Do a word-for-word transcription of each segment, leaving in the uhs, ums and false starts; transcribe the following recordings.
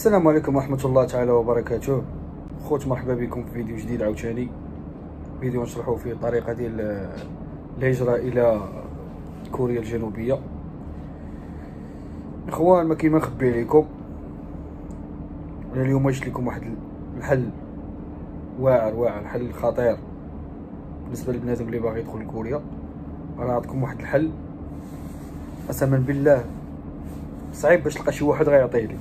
السلام عليكم ورحمة الله تعالى وبركاته. خوت مرحبا بكم في فيديو جديد عاوتاني، فيديو نشرحوا فيه الطريقة ديال الهجرة إلى كوريا الجنوبية. إخوان، ما كيما نخبي عليكم، أنا اليوم جبت لكم واحد الحل واعر واعر، حل خطير بالنسبة للبنادم اللي باغي يدخل لكوريا. أنا نعطيكم واحد الحل قسما بالله صعيب باش تلقى شي واحد غيعطيه لك.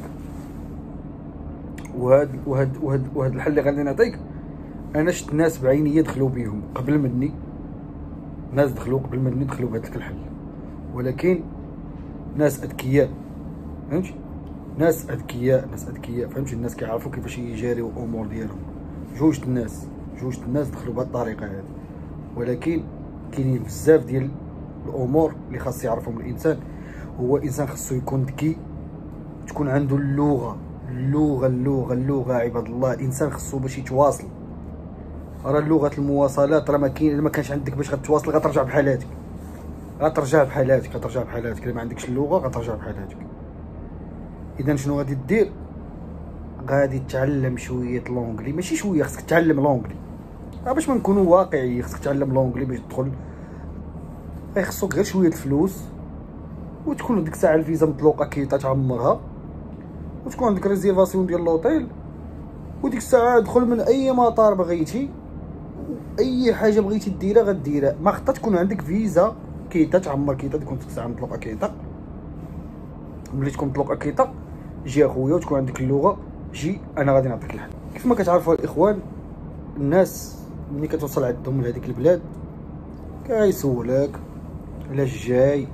وهاد وهاد وهاد وهاد الحل اللي غادي نعطيك انا شفت ناس بعينيا دخلوا بيهم قبل مني، ناس دخلوا قبل مني دخلوا بهذاك الحل، ولكن ناس اذكياء، فهمتي؟ ناس اذكياء ناس اذكياء فهمتي؟ الناس كيعرفوا كيفاش يجاريو الامور ديالهم. جوج الناس جوج الناس دخلوا بهذه الطريقه هذه، ولكن كاينين بزاف ديال الامور اللي خاص يعرفهم الانسان. هو انسان خاصو يكون ذكي، تكون عنده اللغه اللغه اللغه اللغه عباد الله. الانسان خصو باش يتواصل، راه لغه المواصلات راه ما كاين، ما كانش عندك باش غتواصل غترجع بحالاتك، غترجع بحالاتك غترجع بحالاتك الا ما عندكش اللغه غترجع بحالاتك. اذا شنو غادي دير؟ غادي تتعلم شويه لونجلي، ماشي شويه، خصك تتعلم لونجلي باش ما نكونوا واقعيين. خصك تتعلم لونجلي باش تدخل، خصك غير شويه الفلوس وتكون ديك الساعه الفيزا مطلوقه كي تعمرها، وتكون عندك ريزيرفاسيون ديال لوطيل، وديك الساعه دخل من اي مطار بغيتي، اي حاجه بغيتي ديرها غديرها. ما خطا تكون عندك فيزا كيتا تعمر كيتا، تكون ديك الساعه مطلوقه كيتا. ملي تكون مطلوقه كيتا جي اخويا وتكون عندك اللغه، جي انا غادي نعطيك الحل. كيف ما كتعرفوا الاخوان، الناس ملي كتوصل عندهم لهذيك البلاد كيسولك علاش جاي،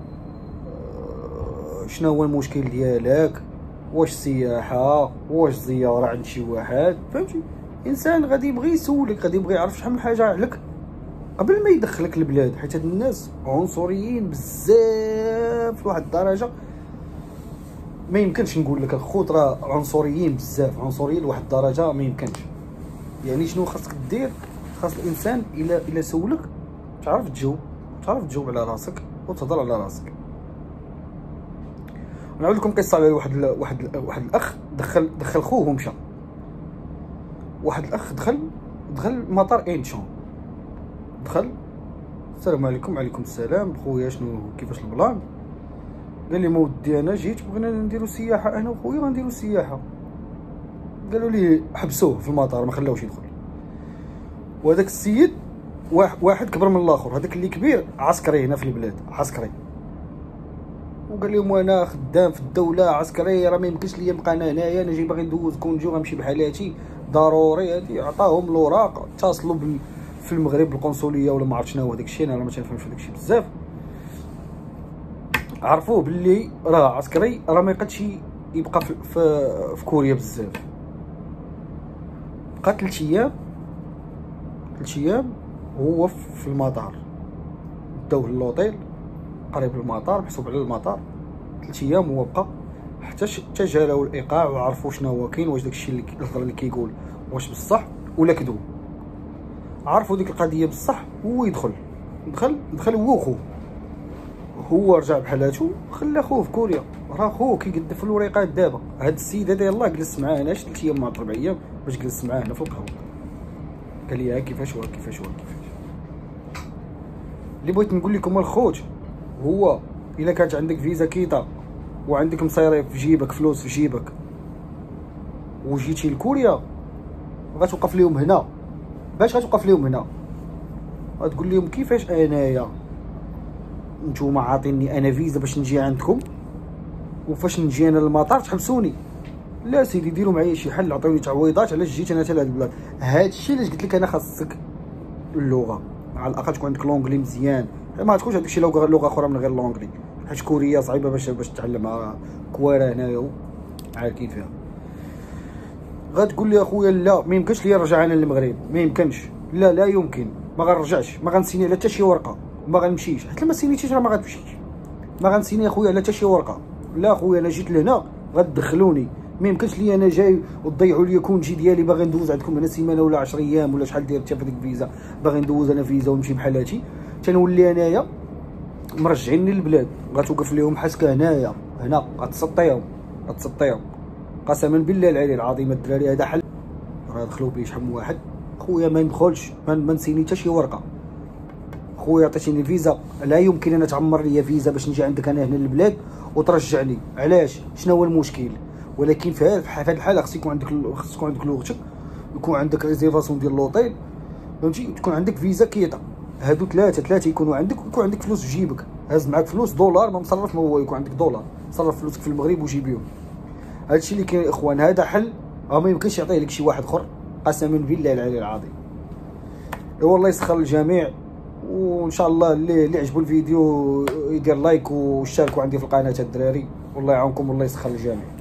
شنو هو المشكل ديالك، واش سياحه، واش زياره عند شي واحد، فهمتي؟ انسان غادي يبغي يسولك، غادي يبغي يعرف شحال من حاجه عليك قبل ما يدخلك البلاد. حيت هاد الناس عنصريين بزاف لواحد الدرجه ما يمكنش نقول لك الخوت، راه عنصريين بزاف، عنصريين لواحد الدرجه ما يمكنش. يعني شنو خاصك دير؟ خاص الانسان الا الا سولك تعرف تجاوب، تعرف تجاوب على راسك وتهضر على راسك. نعاود لكم قصه على واحد ال... واحد ال... واحد الاخ دخل دخل خوه ومشى. واحد الاخ دخل دخل مطار انشون، دخل السلام عليكم. وعليكم السلام خويا، شنو كيفاش البلان؟ قال لي مودي انا جيت بغينا نديرو سياحه انا وخويا، غنديرو سياحه. قالوا لي حبسوه في المطار ما خلاوش يدخل. وهذاك السيد واحد كبر من الاخر، هذاك اللي كبير عسكري هنا في البلاد، عسكري. وقال لهم وانا خدام في الدوله عسكري، راه ما يمكنش ليا نبقى انا هنايا، انا جاي باغي ندوز كونجو غنمشي بحالاتي ضروري. هادي عطاهم الاوراق، اتصلوا بال... في المغرب بالقنصليه ولا ما عرفت شنو هو داك الشيء، انا ما تنفهمش في داك الشيء بزاف. عرفوه باللي راه عسكري، راه ما يقدش يبقى في, في... في كوريا بزاف. بقى ثلاث ايام ثلاث ايام هو في المطار، داوه للوطيل قريب المطار، محسوب على المطار. ثلاث ايام هو بقى حتى حتى جا له الايقاع وعرفوا شنو هو كاين، واش داكشي اللي الهضره اللي كيقول واش بصح ولا كذوب. عرفوا ديك القضيه بصح، هو يدخل دخل دخل هو وخوه، هو رجع بحالاتو، خلى خوه في كوريا. راه خوه كيقد في الوريقات دابا. هاد السيد هذا يلاه جلس معاه هنا ثلاث ايام مع اربع ايام باش جلس معاه هنا في القهوه، قال لي ها كيفاش هو كيفاش هو كيفاش. اللي بغيت نقول لكم الخوت، هو الا كانت عندك فيزا كيتا وعندك مصيري في جيبك، فلوس في جيبك، وجيتي لكوريا، غتوقف لهم هنا. باش غتوقف لهم هنا؟ غتقول لهم كيفاش انايا نتوما عاطيني انا فيزا باش نجي عندكم، وفاش نجي انا للمطار تحبسوني؟ لا سيدي، ديروا معايا شي حل، عطيوني تعويضات علاش جيت انا حتى لهاد البلاد. هادشي علاش قلت لك انا خاصك اللغه، على الاقل تكون عندك لونجلي مزيان، ما تكونش عندك شي لغه لغه اخرى من غير لونجلي، حيت كوريا صعيبه باش باش تتعلمها. كوارا هنايا عارفين فيها. غتقول لي اخويا لا ما يمكنش ليا نرجع انا للمغرب، ما يمكنش، لا لا يمكن، ما غنرجعش، ما غنسيني على حتى شي ورقه، ما غنمشيش. حيت ما سينيتيش راه ما غتمشيش. ما غنسيني اخويا على حتى شي ورقه. لا اخويا انا جيت لهنا غتدخلوني، ما يمكنش ليا انا جاي وتضيعوا لي كونجي ديالي، باغي ندوز عندكم هنا سيمانه ولا عشرة ايام ولا شحال داير حتى في ديك الفيزا، باغي ندوز انا فيزا ونمشي بحالاتي، تنولي انايا مرجعيني للبلاد. غتوقف لهم حسكه هنايا، هنا غتسطيهم غتسطيهم قسما بالله العلي العظيم الدراري هذا حل. راه دخلوا بيه شحال من واحد خويا ما ندخلش، ما نسيني حتى شي ورقه. خويا عطيتيني فيزا، لا يمكن ان تعمر لي فيزا باش نجي عندك انا هنا للبلاد وترجعني. علاش؟ شنو هو المشكل؟ ولكن في هذه الحاله خص يكون عندك خص تكون عندك لغتك، يكون عندك ريزيرفاسيون ديال لوطيل، فهمتي، تكون عندك فيزا كيطه. هادو ثلاثه ثلاثه يكونوا عندك، ويكون عندك فلوس في جيبك، هاز معاك فلوس دولار ما مصرف، ما هو يكون عندك دولار صرف فلوسك في المغرب وجيب بهم. هادشي اللي كاين اخوان، هذا حل راه ما يمكنش يعطيه لك شي واحد اخر قسما بالله العلي العظيم. والله يسخر الجميع، وان شاء الله اللي اللي عجبو الفيديو يدير لايك وشاركوا عندي في القناه الدراري، والله يعاونكم والله يسخر الجميع.